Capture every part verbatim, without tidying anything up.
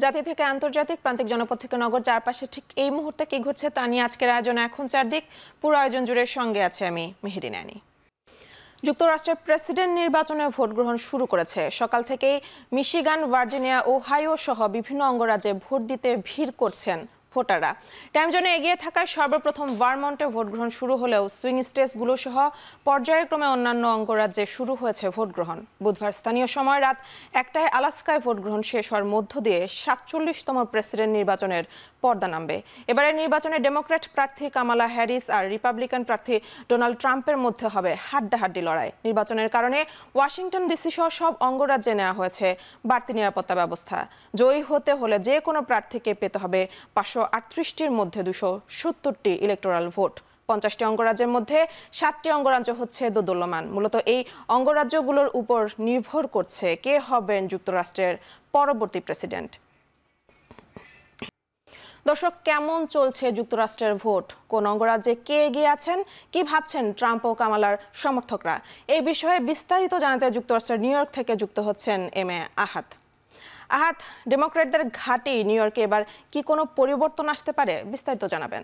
জাতি থেকে আন্তর্জাতিক, প্রান্তিক জনপদ থেকে নগর, চারপাশে ঠিক এই মুহূর্তে কি ঘটছে তা নিয়ে আজকের আয়োজনে এখন চারদিক। পুরো আয়োজন জুড়ে সঙ্গে আছে আমি মেহেরি নানি। যুক্তরাষ্ট্রের প্রেসিডেন্ট নির্বাচনে ভোট গ্রহণ শুরু করেছে। সকাল থেকেই মিশিগান, ভার্জিনিয়া, ওহাইও সহ বিভিন্ন অঙ্গরাজ্যে ভোট দিতে ভিড় করছেন ভোটাররা। টাইম জোনে এগিয়ে থাকায় সর্বপ্রথম ভারমন্টে ভোট গ্রহণ শুরু হলেও সুইং স্টেটসগুলো সহ পর্যায়ক্রমে অন্যান্য অঙ্গরাজ্যে শুরু হয়েছে ভোট গ্রহণ। বুধবার স্থানীয় সময় রাত একটায় আলাস্কায় ভোট গ্রহণ শেষ হওয়ার মধ্য দিয়ে সাতচল্লিশতম প্রেসিডেন্ট নির্বাচনের পর্দা নামবে। এবারের নির্বাচনে ডেমোক্র্যাট প্রার্থী কামালা হ্যারিস আর রিপাবলিকান প্রার্থী ডোনাল্ড ট্রাম্পের মধ্যে হবে হাড্ডাহাড্ডি লড়াই। নির্বাচনের কারণে ওয়াশিংটন ডিসি সহ সব অঙ্গরাজ্যে নেওয়া হয়েছে বাড়তি নিরাপত্তা ব্যবস্থা। জয়ী হতে হলে যে কোনো প্রার্থীকে পেতে হবে পাঁচশো আটত্রিশটির মধ্যে দুশো সত্তরটি ইলেকটোরাল ভোট। পঞ্চাশটি অঙ্গরাজ্যের মধ্যে সাতটি অঙ্গরাজ্য হচ্ছে দোদুল্যমান। মূলত এই অঙ্গরাজ্যগুলোর উপর নির্ভর করছে কে হবেন যুক্তরাষ্ট্রের পরবর্তী প্রেসিডেন্ট। দর্শক, কেমন চলছে যুক্তরাষ্ট্রের ভোট? কোন অঙ্গরাজ্যে কে এগিয়ে আছেন? কি ভাবছেন ট্রাম্প ও কামালার সমর্থকরা? এই বিষয়ে বিস্তারিত জানাতে যুক্তরাষ্ট্রের নিউ ইয়র্ক থেকে যুক্ত হচ্ছেন এম এ আহাত। আহাত, ডেমোক্র্যাটদের ঘাঁটি নিউ ইয়র্কে এবার কি কোনো পরিবর্তন আসতে পারে? বিস্তারিত জানাবেন।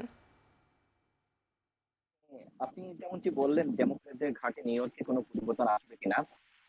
আপনি যেমনটি বললেন, ডেমোক্র্যাটদের ঘাঁটি নিউ ইয়র্কে কোনো পরিবর্তন আসবে কিনা,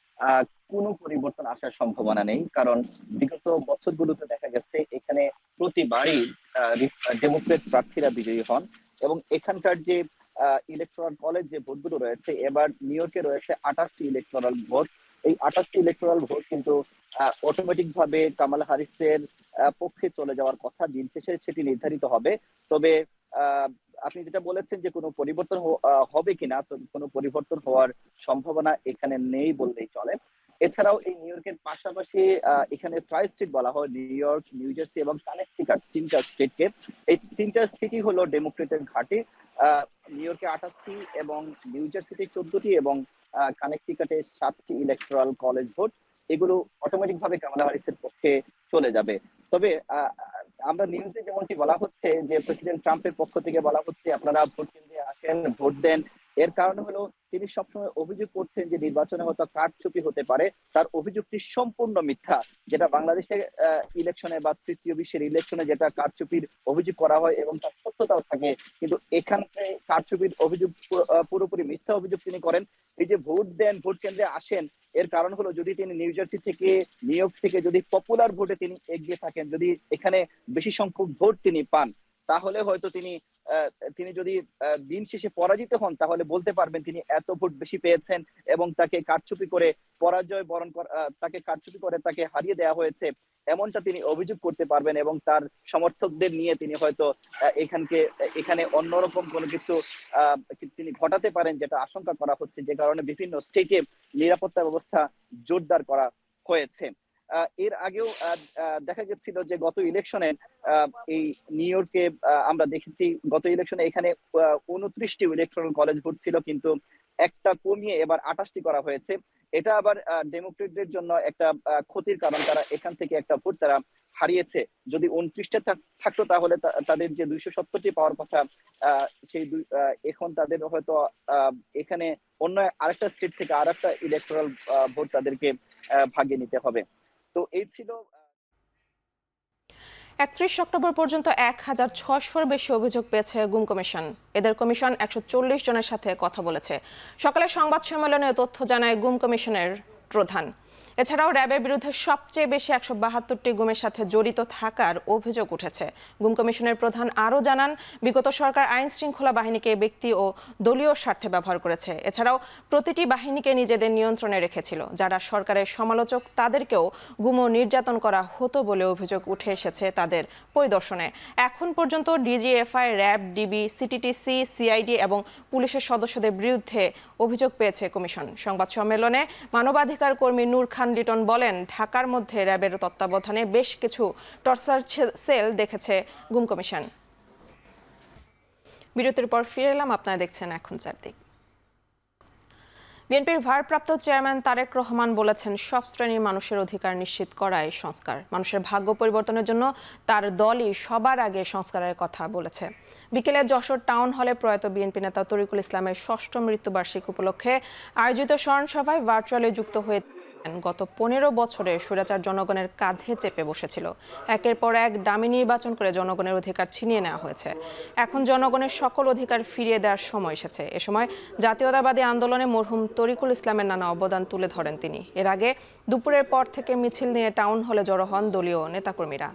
কোনো পরিবর্তন আসার সম্ভাবনা নেই। কারণ বিগত বছরগুলোতে দেখা গেছে এখানে প্রতিবারই ডেমোক্রেট প্রার্থীরা বিজয়ী হন এবং এখানকার যে ইলেকটোরাল কলেজ যে ভোটগুলো রয়েছে, এবার নিউ ইয়র্কে রয়েছে আঠাশটি ইলেকটোরাল ভোট। এই আঠাশটি ইলেকটোরাল ভোট কিন্তু অটোমেটিক ভাবে কামালা হ্যারিসের পক্ষে চলে যাওয়ার কথা। দিন শেষে সেটি নির্ধারিত হবে। তবে আহ আপনি যেটা বলেছেন যে কোনো পরিবর্তন হবে কিনা, তো কোনো পরিবর্তন হওয়ার সম্ভাবনা এখানে নেই বললেই চলে। এছাড়াও এই নিউ ইয়র্কের পাশাপাশি এখানে ট্রাই স্টেট বলা হয়, নিউ ইয়র্ক, নিউ জার্সি এবং কানেকটিকাট, তিনটা স্টেটকে। এই তিনটা স্টেটই হলো ডেমোক্রেটের ঘাঁটি। আহ নিউ ইয়র্কে আঠাশটি এবং নিউ জার্সিতে চোদ্দটি এবং কানেকটিকাটে সাতটি ইলেকট্রাল কলেজ ভোট। এগুলো অটোমেটিক ভাবে কামালা হ্যারিসের পক্ষে চলে যাবে। তবে আহ আমরা নিউজে যেমনটি বলা হচ্ছে যে প্রেসিডেন্ট ট্রাম্পের পক্ষ থেকে বলা হচ্ছে আপনারা ভোট কেন্দ্রে আসেন, ভোট দেন। এর কারণ হলো তিনি সবসময় অভিযোগ করছেন যে নির্বাচনে হয়তো কারচুপি হতে পারে। তার অভিযোগটি সম্পূর্ণ মিথ্যা। যেটা বাংলাদেশের ইলেকশনে বা তৃতীয় বিশ্বের ইলেকশনে যেটা কারচুপির অভিযোগ করা হয় এবং তার সত্যতাও থাকে, কিন্তু এখানে কারচুপির অভিযোগ পুরোপুরি মিথ্যা অভিযোগ তিনি করেন। এই যে ভোট দেন, ভোট কেন্দ্রে আসেন, এর কারণ হলো যদি তিনি নিউ জার্সি থেকে, নিউ ইয়র্ক থেকে যদি পপুলার ভোটে তিনি এগিয়ে থাকেন, যদি এখানে বেশি সংখ্যক ভোট তিনি পান, তাহলে হয়তো তিনি তিনি যদি দিন শেষে পরাজিত হন তাহলে বলতে পারবেন তিনি এত ভোট বেশি পেয়েছেন এবং তাকে কারচুপি করে পরাজয় বরণ তাকে কারচুপি করে তাকে হারিয়ে দেওয়া হয়েছে, এমনটা তিনি অভিযোগ করতে পারবেন এবং তার সমর্থকদের নিয়ে তিনি হয়তো এখানকে এখানে অন্যরকম কোনো কিছু আহ তিনি ঘটাতে পারেন, যেটা আশঙ্কা করা হচ্ছে, যে কারণে বিভিন্ন স্টেটে নিরাপত্তা ব্যবস্থা জোরদার করা হয়েছে। এর আগেও দেখা গেছিল যে গত ইলেকশনে এই নিউ ইয়র্কে আমরা দেখেছি, গত ইলেকশনে এখানে উনত্রিশটি ইলেকট্রাল কলেজ ভোট ছিল, কিন্তু একটা কমিয়ে এবার আঠাশটি করা হয়েছে। এটা আবার ডেমোক্রেটদের জন্য একটা ক্ষতির কারণ। তারা এখান থেকে একটা ভোট তারা হারিয়েছে। যদি উনত্রিশটা থাকতো তাহলে তাদের যে দুইশো সত্তরটি পাওয়ার কথা, আহ সেই এখন তাদের হয়তো আহ এখানে অন্য আরেকটা স্টেট থেকে আর একটা ইলেকট্রাল ভোট তাদেরকে ভাগিয়ে নিতে হবে। তো এই ছিল। একত্রিশ অক্টোবর পর্যন্ত এক হাজার ছশোর বেশি অভিযোগ পেয়েছে গুম কমিশন। এদের কমিশন একশো চল্লিশ জনের সাথে কথা বলেছে। সকালে সংবাদ সম্মেলনে তথ্য জানায় গুম কমিশনের প্রধান। এছাড়াও র্যাবের বিরুদ্ধে সবচেয়ে বেশি একশো বাহাত্তরটি গুমের সাথে জড়িত থাকার অভিযোগ উঠেছে। গুম কমিশনের প্রধান আরও জানান, বিগত সরকার আইন শৃঙ্খলা বাহিনীকে ব্যক্তি ও দলীয় স্বার্থে ব্যবহার করেছে। এছাড়াও প্রতিটি বাহিনীকে নিজেদের নিয়ন্ত্রণে রেখেছিল। যারা সরকারের সমালোচক তাদেরকেও গুম ও নির্যাতন করা হতো বলে অভিযোগ উঠে এসেছে তাদের পরিদর্শনে। এখন পর্যন্ত DGFI, RAB, DB, CTTC, CID এবং পুলিশের সদস্যদের বিরুদ্ধে অভিযোগ পেয়েছে কমিশন। সংবাদ সম্মেলনে মানবাধিকার কর্মী নূর খান লিটন বলেন, ঢাকার মধ্যে র্যাবের তত্ত্বাবধানে বেশ কিছু টর্চার সেল দেখেছে গুম কমিশন। বিরতির পর ফিরে এলাম, আপনারা দেখছেন এখন চারদিক। বিএনপির ভারপ্রাপ্ত চেয়ারম্যান তারেক রহমান বলেছেন, সব শ্রেণীর মানুষের অধিকার নিশ্চিত করাই সংস্কার। মানুষের ভাগ্য পরিবর্তনের জন্য তার দলই সবার আগে সংস্কারের কথা বলেছে। বিকেলে যশোর টাউন হলে প্রয়াত বিএনপি নেতা তরিকুল ইসলামের ষষ্ঠ মৃত্যুবার্ষিকী উপলক্ষে আয়োজিত স্মরণ সভায় ভার্চুয়ালি যুক্ত হয়ে গত পনেরো বছরে স্বৈরাচার জনগণের কাঁধে চেপে বসেছিল। একের পর এক ডামি নির্বাচন করে জনগণের অধিকার ছিনিয়ে নেওয়া হয়েছে। এখন জনগণের সকল অধিকার ফিরিয়ে দেওয়ার সময় এসেছে। এ সময় জাতীয়তাবাদী আন্দোলনে মরহুম তরিকুল ইসলামের নানা অবদান তুলে ধরেন তিনি। এর আগে দুপুরের পর থেকে মিছিল নিয়ে টাউন হলে জড়ো হন দলীয় নেতাকর্মীরা।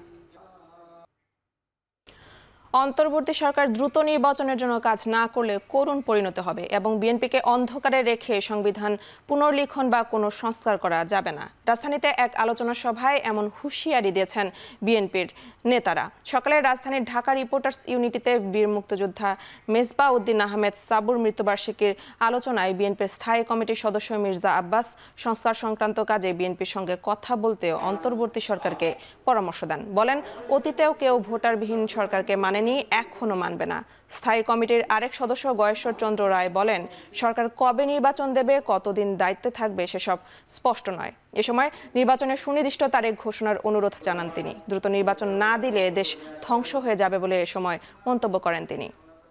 অন্তর্বর্তী সরকার দ্রুত নির্বাচনের জন্য কাজ না করলে করুণ পরিণতি হবে এবং বিএনপিকে অন্ধকারে রেখে সংবিধান পুনর্লিখন বা কোনো সংস্কার করা যাবে না। রাজধানীতে এক আলোচনা সভায় এমন হুঁশিয়ারি দিয়েছেন বিএনপির নেতারা। সকালে রাজধানীর ঢাকা রিপোর্টার্স ইউনিটিতে বীর মুক্তিযোদ্ধা মেজবা উদ্দিন আহমেদ সাবুর মৃত্যুবার্ষিকীর আলোচনায় বিএনপির স্থায়ী কমিটির সদস্য মির্জা আব্বাস সংস্কার সংক্রান্ত কাজে বিএনপির সঙ্গে কথা বলতে অন্তর্বর্তী সরকারকে পরামর্শ দেন। বলেন, অতীতেও কেউ ভোটারবিহীন সরকারকে মানে এখনো মানবে না। স্থায়ী কমিটির আরেক সদস্য গয়েশ্বর চন্দ্র রায় বলেন, সরকার কবে নির্বাচন দেবে, কতদিন দায়িত্বে থাকবে সেসব স্পষ্ট নয়। এ সময় নির্বাচনের সুনির্দিষ্ট তারিখ ঘোষণার অনুরোধ জানান তিনি। দ্রুত নির্বাচন না দিলে দেশ ধ্বংস হয়ে যাবে বলে এ সময় মন্তব্য করেন তিনি।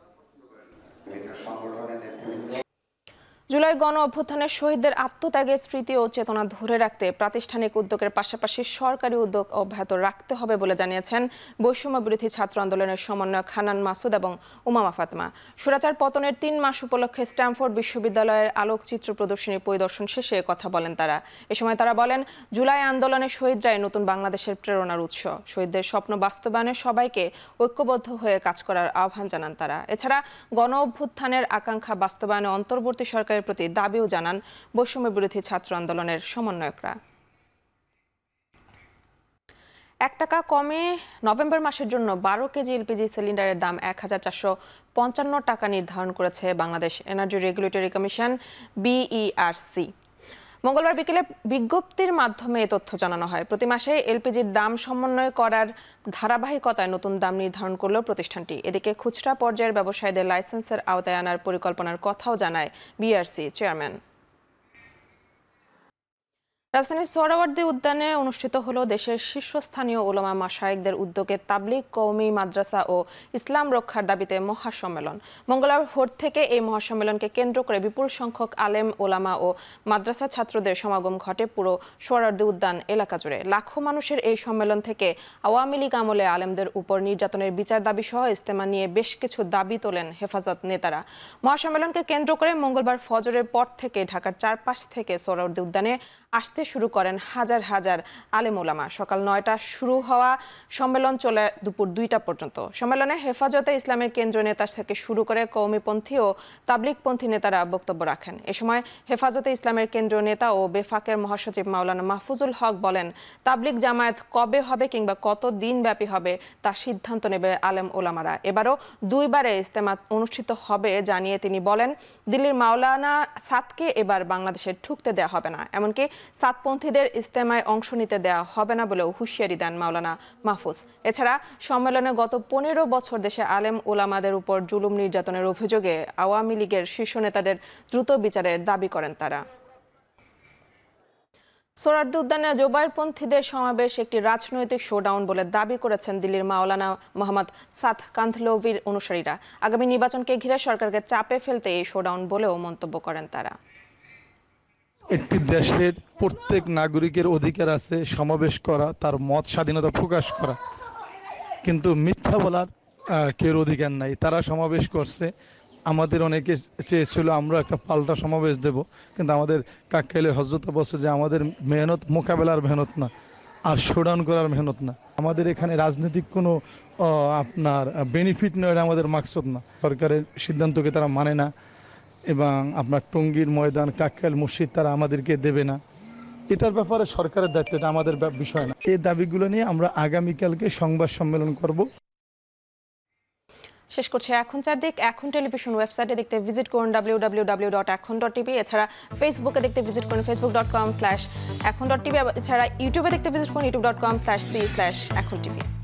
জুলাই গণ অভ্যুত্থানের শহীদদের আত্মত্যাগের স্মৃতি ও চেতনা ধরে রাখতে প্রাতিষ্ঠানিক উদ্যোগের পাশাপাশি সরকারি উদ্যোগ অব্যাহত রাখতে হবে বলে জানিয়েছেন বৈষম্য বিরোধী ছাত্র আন্দোলনের সমন্বয়ক হানান মাসুদ এবং উমামা ফাতেমা। স্বৈরাচার পতনের তিন মাস উপলক্ষে স্ট্যামফোর্ড বিশ্ববিদ্যালয়ের আলোকচিত্র প্রদর্শনী পরিদর্শন শেষে কথা বলেন তারা। এ সময় তারা বলেন, জুলাই আন্দোলনের শহীদরাই নতুন বাংলাদেশের প্রেরণার উৎস। শহীদদের স্বপ্ন বাস্তবায়নে সবাইকে ঐক্যবদ্ধ হয়ে কাজ করার আহ্বান জানান তারা। এছাড়া গণ অভ্যুত্থানের আকাঙ্ক্ষা বাস্তবায়নে অন্তর্বর্তী সরকারের প্রতি দাবিও জানান বৈষম্য বিরোধী ছাত্র আন্দোলনের সমন্বয়করা। এক টাকা কমে নভেম্বর মাসের জন্য বারো কেজি এলপিজি সিলিন্ডারের দাম এক হাজার চারশো পঞ্চান্ন টাকা নির্ধারণ করেছে Bangladesh energy regulatory commission BERC. মঙ্গলবার বিকেলে বিজ্ঞপ্তির মাধ্যমে এ তথ্য জানানো হয়। প্রতি মাসে এলপিজির দাম সমন্বয় করার ধারাবাহিকতায় নতুন দাম নির্ধারণ করল প্রতিষ্ঠানটি। এদিকে খুচরা পর্যায়ের ব্যবসায়ীদের লাইসেন্সের আওতায় আনার পরিকল্পনার কথাও জানায় বিইআরসি চেয়ারম্যান। রাজধানীর সোহরাওয়ার্দী উদ্যানে অনুষ্ঠিত হলো দেশের শীর্ষস্থানীয় উলামা মাশায়েখদের উদ্যোগে তাবলিগ, কওমি মাদ্রাসা ও ইসলাম রক্ষার দাবিতে মহাসম্মেলন। মঙ্গলবার ভোর থেকে এই মহাসম্মেলনকে কেন্দ্র করে বিপুল সংখ্যক আলেম, ওলামা ও মাদ্রাসা ছাত্রদের সমাগম ঘটে পুরো সোহরাওয়ার্দী উদ্যান এলাকা জুড়ে। লাখো মানুষের এই সম্মেলন থেকে আওয়ামী লীগ আমলে আলেমদের উপর নির্যাতনের বিচার দাবি সহ ইজতেমা নিয়ে বেশ কিছু দাবি তোলেন হেফাজত নেতারা। মহাসম্মেলনকে কেন্দ্র করে মঙ্গলবার ফজরের পর থেকে ঢাকার চারপাশ থেকে সোহরাওয়ার্দী উদ্যানে আসতে শুরু করেন হাজার হাজার আলেম ওলামা। সকাল নয়টা শুরু হওয়া সম্মেলন চলে দুপুর দুইটা পর্যন্ত। সম্মেলনে হেফাজতে ইসলামের কেন্দ্রীয় নেতা থেকে শুরু করে কওমিপন্থী ও তাবলিগপন্থী নেতারা বক্তব্য রাখেন। এ সময় হেফাজতে ইসলামের কেন্দ্রীয় নেতা ও বেফাকের মহাসচিব মাওলানা মাহফুজুল হক বলেন, তাবলিগ জামায়াত কবে হবে কিংবা কত দিন ব্যাপী হবে তা সিদ্ধান্ত নেবে আলেম ওলামারা। এবারও দুইবারে ইজতেমা অনুষ্ঠিত হবে জানিয়ে তিনি বলেন, দিল্লির মাওলানা সাদকে এবার বাংলাদেশে ঢুকতে দেওয়া হবে না, এমনকি সাতপন্থীদের ইজতেমায় অংশ নিতে দেওয়া হবে না বলেও হুঁশিয়ারি দেন মাওলানা মাহফুজ। এছাড়া সম্মেলনে গত পনেরো বছর দেশে আলেম ওলামাদের উপর জুলুম নির্যাতনের অভিযোগে আওয়ামী লীগের শীর্ষ নেতাদের দ্রুত বিচারের দাবি করেন তারা। সোহরাওয়ার্দী উদ্যানে জোবায়েরপন্থীদের সমাবেশ একটি রাজনৈতিক শোডাউন বলে দাবি করেছেন দিল্লির মাওলানা মোহাম্মদ সাদ কান্ধলভির অনুসারীরা। আগামী নির্বাচনকে ঘিরে সরকারকে চাপে ফেলতে এই শোডাউন বলেও মন্তব্য করেন তারা। একটি দেশের প্রত্যেক নাগরিকের অধিকার আছে সমাবেশ করা, তার মত স্বাধীনতা প্রকাশ করা, কিন্তু মিথ্যা বলার কেউ অধিকার নাই। তারা সমাবেশ করছে, আমাদের অনেকে চেয়েছিল আমরা একটা পাল্টা সমাবেশ দেব, কিন্তু আমাদের কাকখাইলের হযরত বলছে যে আমাদের মেহনত মোকাবেলার মেহনত না, আর শোডাউন করার মেহনত না। আমাদের এখানে রাজনৈতিক কোনো আপনার বেনিফিট নয়, আমাদের মাকসুদ না। সরকারের সিদ্ধান্তকে তারা মানে না এবং আপনার টঙ্গীর ময়দান, কাকখাইল মসজিদ তারা আমাদেরকে দেবে না। এটার ব্যাপারে সরকারের দায়িত্ব, এটা আমাদের বিষয় না। এই দাবিগুলো নিয়ে আমরা আগামীকালকে সংবাদ সম্মেলন করব। শেষ করছে এখন চারদিক। এখন টেলিভিশন ওয়েবসাইটে দেখতে ভিজিট করুন W W W dot Ekhon dot TV. এছাড়া ফেসবুকে দেখতে ভিজিট করুন Facebook dot com slash Ekhon dot TV. এছাড়া ইউটিউবে দেখতে ভিজিট করুন YouTube dot com slash C slash Ekhon TV.